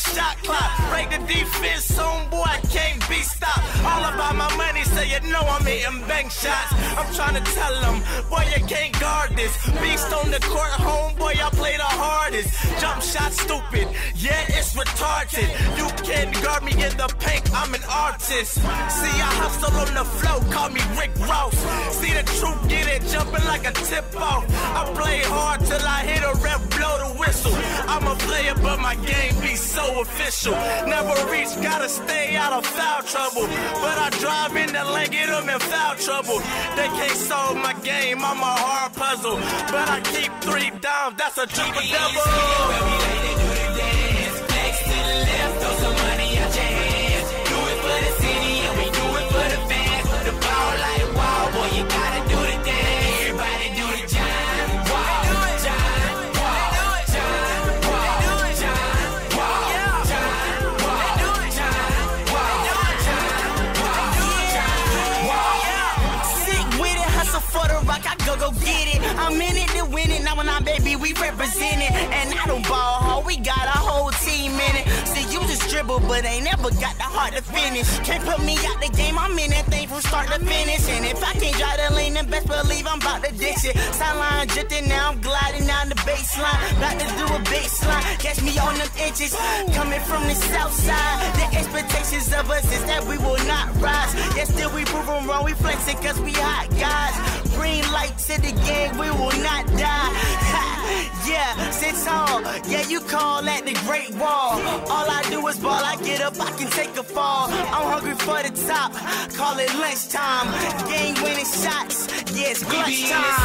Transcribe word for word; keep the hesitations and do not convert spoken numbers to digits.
shot clock. Break the defense, soon boy, I can't be stopped. All about my money, so you know I'm hitting bank shots. I'm trying to tell them, boy, you can't guard this. Beast on the court, homeboy, I play the hardest. Jump shot stupid, yeah, it's retarded. You can't guard me in the paint, I'm an artist. See, I hustle on the flow, call me Rick Ross. See the truth, get it jumping like a tip-off. I play hard till I hit a ref, blow the whistle. I'm a player, but my game be so official. Never reach, gotta stay out of foul trouble. But I drive in the lane, get them in foul trouble. They can't solve my game, I'm a hard puzzle. But I keep three down, that's a triple double. Where we lay to do the dance. Legs to the left, throw some money out your hands. Do it for the city and we do it for the fans. The ball like wow, boy, you gotta do the dance. Everybody do the John Wall, John Wall, John Wall, John Wall, John Wall, John Wall, John Wall. Sick with it, hustle for the rock, I go go get it. I'm in it to win it, now when I'm baby, we represent it. And I don't ball hard, we got a whole team in it. See, you just dribble, but ain't never got the heart to finish. Can't put me out the game, I'm in that thing from start to finish. And if I can't drive the lane, then best believe I'm about to ditch it. Sideline drifting, now I'm gliding down the baseline. About to do a baseline, catch me on them inches. Coming from the south side, the expectations of us is that we will not rise. Yet still we prove them wrong, we flexing cause we hot guys. Green light to the game, we will not die. Yeah, sit tall, yeah, you call that the Great Wall. All I do is ball, I get up, I can take a fall. I'm hungry for the top, call it lunchtime. Game winning shots, yeah, it's clutch time.